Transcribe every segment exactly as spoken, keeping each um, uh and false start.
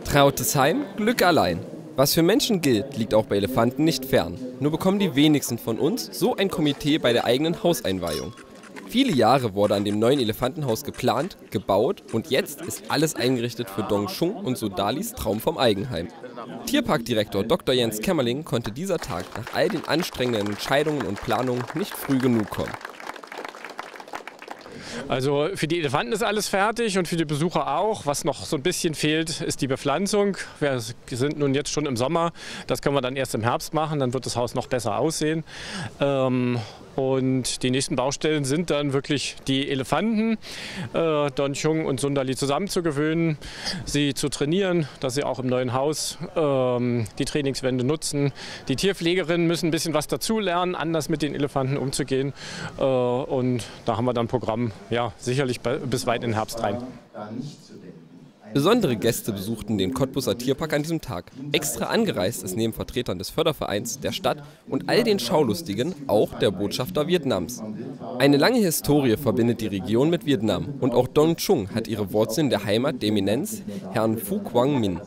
Trautes Heim, Glück allein. Was für Menschen gilt, liegt auch bei Elefanten nicht fern. Nur bekommen die wenigsten von uns so ein Komitee bei der eigenen Hauseinweihung. Viele Jahre wurde an dem neuen Elefantenhaus geplant, gebaut und jetzt ist alles eingerichtet für Dong Chung und Sodalis Traum vom Eigenheim. Tierparkdirektor Doktor Jens Kämmerling konnte dieser Tag nach all den anstrengenden Entscheidungen und Planungen nicht früh genug kommen. Also für die Elefanten ist alles fertig und für die Besucher auch. Was noch so ein bisschen fehlt, ist die Bepflanzung. Wir sind nun jetzt schon im Sommer. Das können wir dann erst im Herbst machen. Dann wird das Haus noch besser aussehen. Ähm, und die nächsten Baustellen sind dann wirklich die Elefanten, äh, Dong Chung und Sundali zusammenzugewöhnen, sie zu trainieren, dass sie auch im neuen Haus ähm, die Trainingswände nutzen. Die Tierpflegerinnen müssen ein bisschen was dazulernen, anders mit den Elefanten umzugehen. Äh, und da haben wir dann ein Programm, ja, sicherlich bis weit in den Herbst rein. Besondere Gäste besuchten den Cottbuser Tierpark an diesem Tag. Extra angereist ist neben Vertretern des Fördervereins, der Stadt und all den Schaulustigen auch der Botschafter Vietnams. Eine lange Historie verbindet die Region mit Vietnam und auch Dong Chung hat ihre Wurzeln in der Heimat der Eminenz Herrn Phu Quang Minh.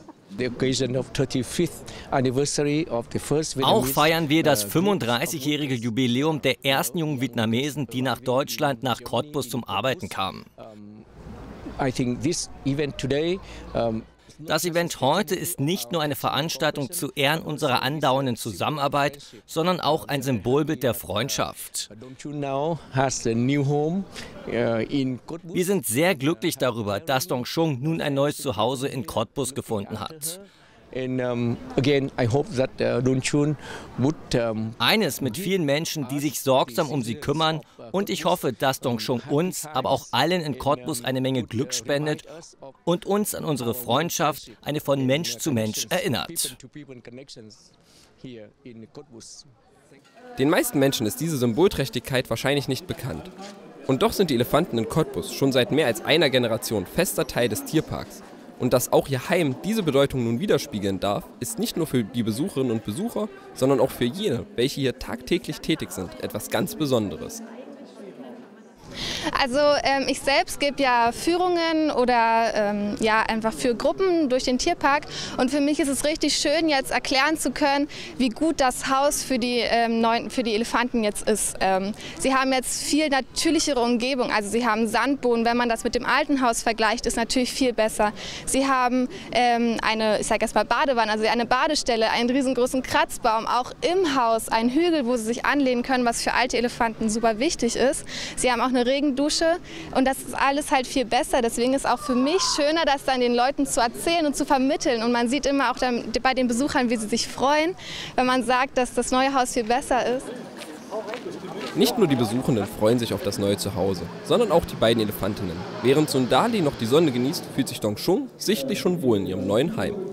Auch feiern wir das fünfunddreißigjährige Jubiläum der ersten jungen Vietnamesen, die nach Deutschland, nach Cottbus zum Arbeiten kamen. Das Event heute ist nicht nur eine Veranstaltung zu Ehren unserer andauernden Zusammenarbeit, sondern auch ein Symbolbild der Freundschaft. Wir sind sehr glücklich darüber, dass Dong Chung nun ein neues Zuhause in Cottbus gefunden hat. Eines mit vielen Menschen, die sich sorgsam um sie kümmern, und ich hoffe, dass Dong Chung uns, aber auch allen in Cottbus eine Menge Glück spendet und uns an unsere Freundschaft, eine von Mensch zu Mensch, erinnert. Den meisten Menschen ist diese Symbolträchtigkeit wahrscheinlich nicht bekannt. Und doch sind die Elefanten in Cottbus schon seit mehr als einer Generation fester Teil des Tierparks. Und dass auch ihr Heim diese Bedeutung nun widerspiegeln darf, ist nicht nur für die Besucherinnen und Besucher, sondern auch für jene, welche hier tagtäglich tätig sind, etwas ganz Besonderes. Also ähm, ich selbst gebe ja Führungen oder ähm, ja einfach für Gruppen durch den Tierpark und für mich ist es richtig schön, jetzt erklären zu können, wie gut das Haus für die, ähm, neuen, für die Elefanten jetzt ist. Ähm, sie haben jetzt viel natürlichere Umgebung, also sie haben Sandboden, wenn man das mit dem alten Haus vergleicht, ist natürlich viel besser. Sie haben ähm, eine, ich sage erst mal Badewanne, also eine Badestelle, einen riesengroßen Kratzbaum, auch im Haus einen Hügel, wo sie sich anlehnen können, was für alte Elefanten super wichtig ist. Sie haben auch eine Regendusche und das ist alles halt viel besser. Deswegen ist auch für mich schöner, das dann den Leuten zu erzählen und zu vermitteln. Und man sieht immer auch dann bei den Besuchern, wie sie sich freuen, wenn man sagt, dass das neue Haus viel besser ist. Nicht nur die Besuchenden freuen sich auf das neue Zuhause, sondern auch die beiden Elefantinnen. Während Sundali noch die Sonne genießt, fühlt sich Dong Chung sichtlich schon wohl in ihrem neuen Heim.